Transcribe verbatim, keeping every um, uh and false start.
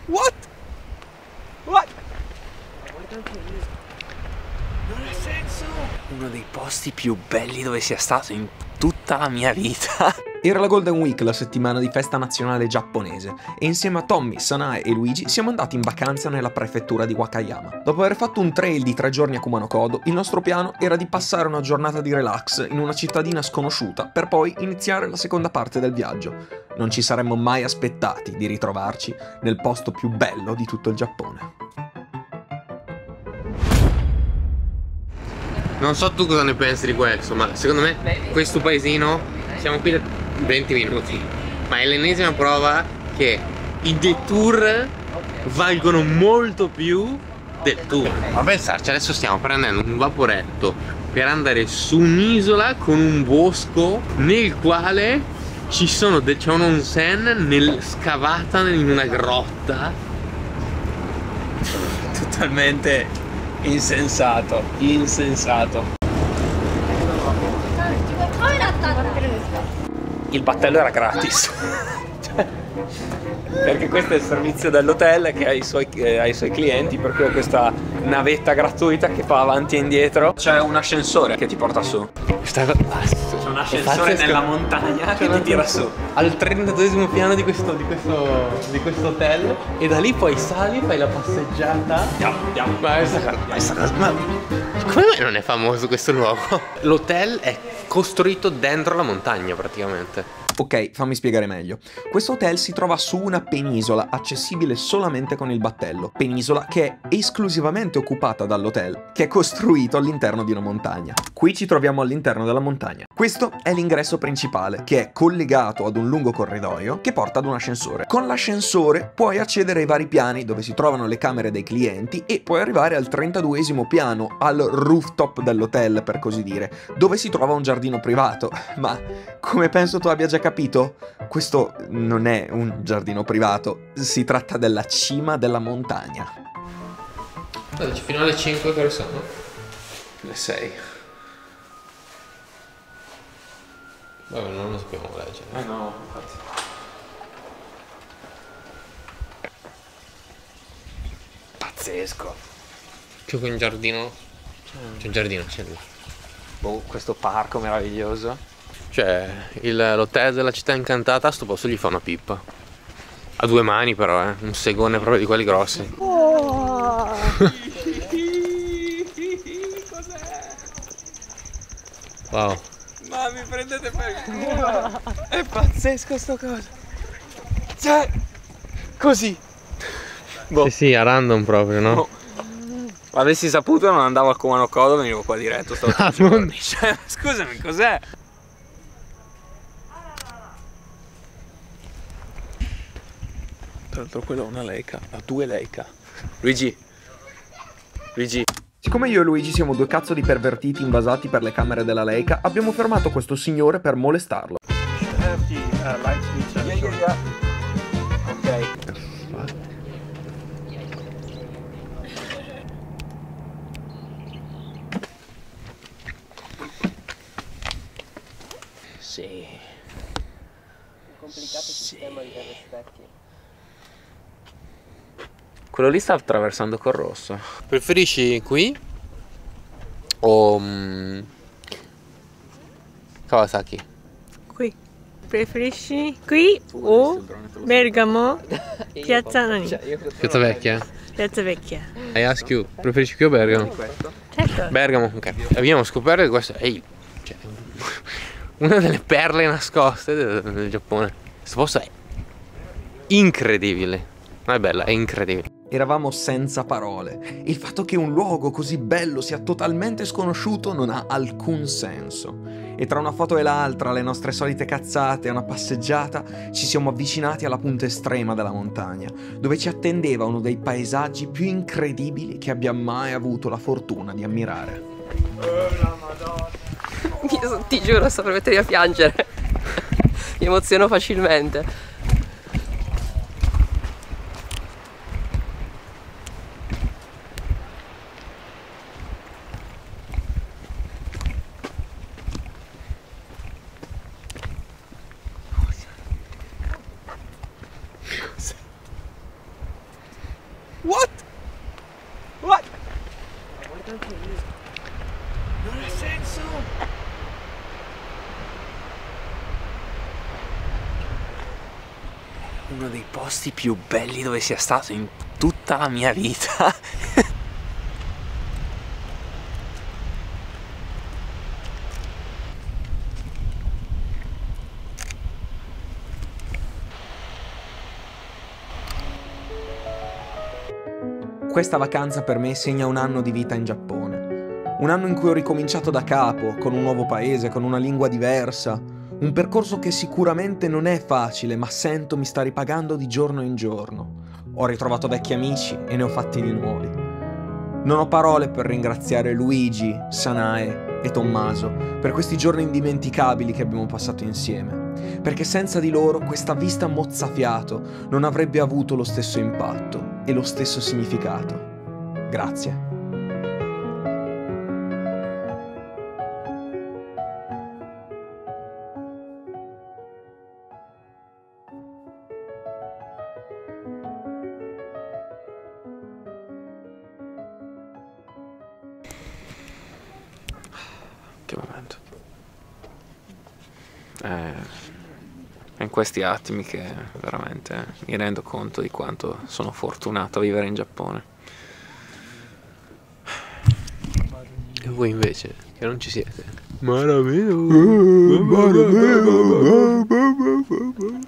What? What? Non ha senso. Uno dei posti più belli dove sia stato in tutta la mia vita. Era la Golden Week, la settimana di festa nazionale giapponese, e insieme a Tommy, Sanae e Luigi siamo andati in vacanza nella prefettura di Wakayama. Dopo aver fatto un trail di tre giorni a Kumanokodo, il nostro piano era di passare una giornata di relax in una cittadina sconosciuta per poi iniziare la seconda parte del viaggio. Non ci saremmo mai aspettati di ritrovarci nel posto più bello di tutto il Giappone. Non so tu cosa ne pensi di questo, ma secondo me questo paesino, siamo qui da venti minuti, ma è l'ennesima prova che i detour valgono molto più del tour. Ma pensarci, adesso stiamo prendendo un vaporetto per andare su un'isola con un bosco nel quale ci sono c'è un onsen nel, scavata in una grotta. Totalmente insensato, insensato. Il battello era gratis. Perché questo è il servizio dell'hotel che ha i, suoi, eh, ha i suoi clienti, per cui ho questa navetta gratuita che fa avanti e indietro. C'è un ascensore che ti porta su. C'è un ascensore nella montagna che ti tira su al trentaduesimo piano di questo, di questo, di questo hotel, e da lì poi sali, fai la passeggiata. Andiamo, andiamo. Ma questa cosa, questa cosa, ma come mai non è famoso questo luogo? L'hotel è costruito dentro la montagna praticamente. Ok, fammi spiegare meglio. Questo hotel si trova su una penisola accessibile solamente con il battello. Penisola che è esclusivamente occupata dall'hotel, che è costruito all'interno di una montagna. Qui ci troviamo all'interno della montagna. Questo è l'ingresso principale, che è collegato ad un lungo corridoio che porta ad un ascensore. Con l'ascensore puoi accedere ai vari piani dove si trovano le camere dei clienti e puoi arrivare al trentaduesimo piano, al rooftop dell'hotel per così dire, dove si trova un giardino privato. Ma come penso tu abbia già capito, questo non è un giardino privato, si tratta della cima della montagna. Allora, fino alle cinque che ore sono? Le sei. Vabbè, non lo sappiamo leggere. Eh no, infatti. Pazzesco. C'è un giardino. C'è un giardino, c'è lì. Boh, questo parco meraviglioso. Cioè, l'hotel della città incantata, a sto posto gli fa una pippa. A due mani però, eh. Un segone proprio di quelli grossi. Oh. Cos'è? Wow. Ma mi prendete per il culo. È pazzesco sto coso. Cioè, così. Boh. Sì, sì, a random proprio, no? Boh. Avessi saputo non andavo a Kumanokodo, venivo qua diretto. Stavo ah, non... cioè, scusami, cos'è? Tra l'altro quello ha una Leica, ha due Leica. Luigi. Luigi. Siccome io e Luigi siamo due cazzo di pervertiti invasati per le camere della Leica, abbiamo fermato questo signore per molestarlo. Yeah, yeah, yeah. Ok. Sì. Complicato sistema di specchi. Quello lì sta attraversando col rosso. Preferisci qui o mm, Kawasaki? Qui. Preferisci qui o Bergamo? Piazza Nani? Piazza Vecchia? Piazza Vecchia. I ask you, preferisci qui o Bergamo? Certo. Bergamo, ok. Abbiamo scoperto che questo è il, cioè, una delle perle nascoste del, del Giappone. Questo posto è incredibile. Non è bella, è incredibile. Eravamo senza parole. Il fatto che un luogo così bello sia totalmente sconosciuto non ha alcun senso. E tra una foto e l'altra, le nostre solite cazzate e una passeggiata, ci siamo avvicinati alla punta estrema della montagna, dove ci attendeva uno dei paesaggi più incredibili che abbia mai avuto la fortuna di ammirare. Oh la Madonna. Io ti giuro, sto per mettermi a piangere. Mi emoziono facilmente. posti più belli dove sia stato in tutta la mia vita. Questa vacanza per me segna un anno di vita in Giappone. Un anno in cui ho ricominciato da capo, con un nuovo paese, con una lingua diversa. Un percorso che sicuramente non è facile, ma sento mi sta ripagando di giorno in giorno. Ho ritrovato vecchi amici e ne ho fatti di nuovi. Non ho parole per ringraziare Luigi, Sanae e Tommaso per questi giorni indimenticabili che abbiamo passato insieme. Perché senza di loro questa vista mozzafiato non avrebbe avuto lo stesso impatto e lo stesso significato. Grazie. Che momento. Eh, è in questi attimi che veramente mi rendo conto di quanto sono fortunato a vivere in Giappone. E voi invece, che non ci siete?